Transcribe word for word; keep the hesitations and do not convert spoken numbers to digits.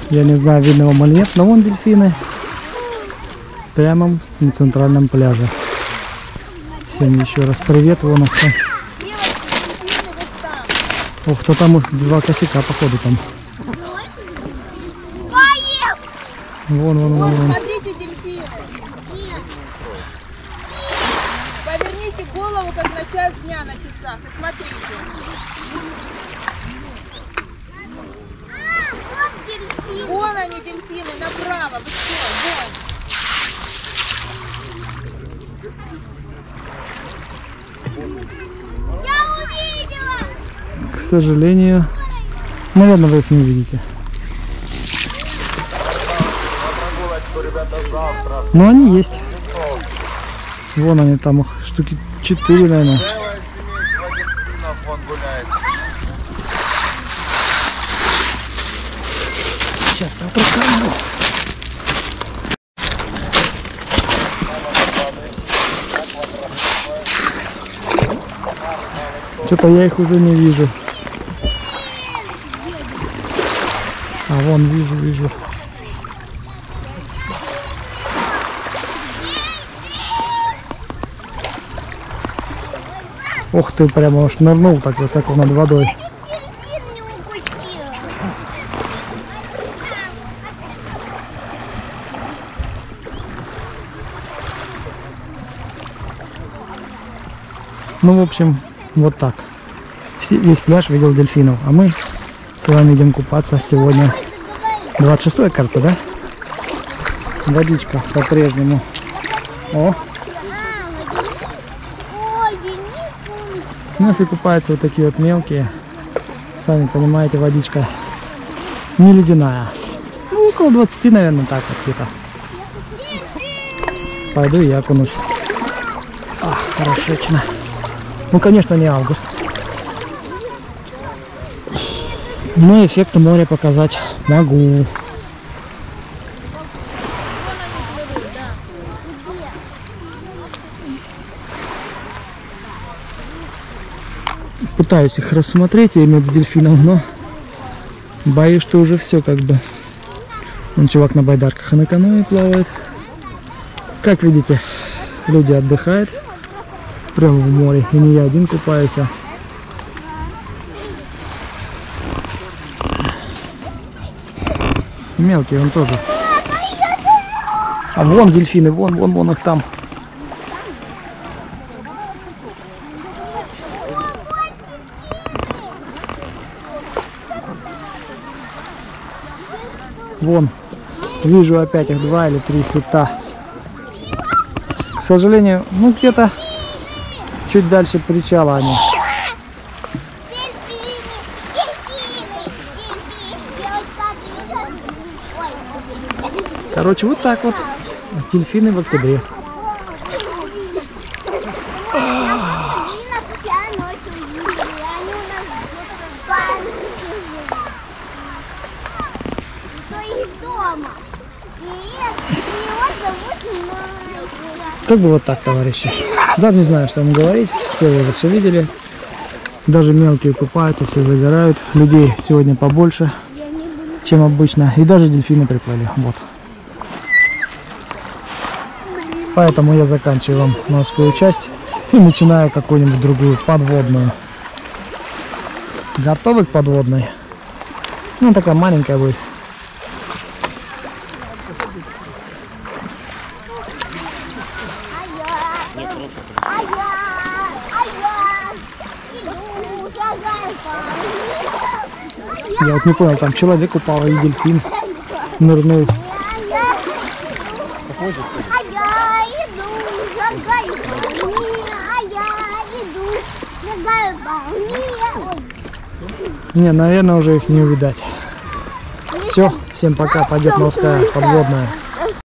Я не знаю, видно вам или нет, но вон дельфины. Прямо на центральном пляже. Всем еще раз привет. Вон их там. Ух, то там два косяка, походу, там. Вон, вон, вон, вон. Смотрите, дельфины. Поверните голову, как на час дня на часах, и смотрите. Вон они, дельфины, направо. Вы что, вон. Я увидела! К сожалению, наверное, вы их не видите. Но они есть. Вон они там, их штуки четыре, наверное. Сейчас я покажу. Что-то я их уже не вижу. А вон вижу, вижу. Ух ты, прямо уж нырнул так высоко над водой. Ну, в общем, вот так. Весь пляж видел дельфинов. А мы с вами идем купаться сегодня. двадцать шестое, кажется, да? Водичка по-прежнему. О! Ну, если купаются вот такие вот мелкие, сами понимаете, водичка не ледяная. Ну, около двадцати, наверное, так вот где-то. Пойду и окунусь. Ах, хорошечно. Ну, конечно, не август. Но эффект моря показать могу. Пытаюсь их рассмотреть, я имею в виду дельфинов, но боюсь, что уже все как бы. Вон чувак на байдарках и на каноэ плавает. Как видите, люди отдыхают прямо в море, и не я один купаюсь. А мелкие он тоже. А вон дельфины, вон, вон, вон их там. Вон, вижу опять их два или три хребта. К сожалению, ну где-то чуть дальше причала они. Короче, вот так вот. Дельфины в октябре. Как бы вот так, товарищи. Даже не знаю, что вам говорить. Все, вы все видели. Даже мелкие купаются, все загорают. Людей сегодня побольше, чем обычно. И даже дельфины приплыли. Вот. Поэтому я заканчиваю вам морскую часть и начинаю какую-нибудь другую подводную. Готовы к подводной? Ну, такая маленькая будет. Я вот не понял, там человек упал и дельфин нырнул. Не, наверное, уже их не увидать. Все, всем пока, пойдет морская подводная.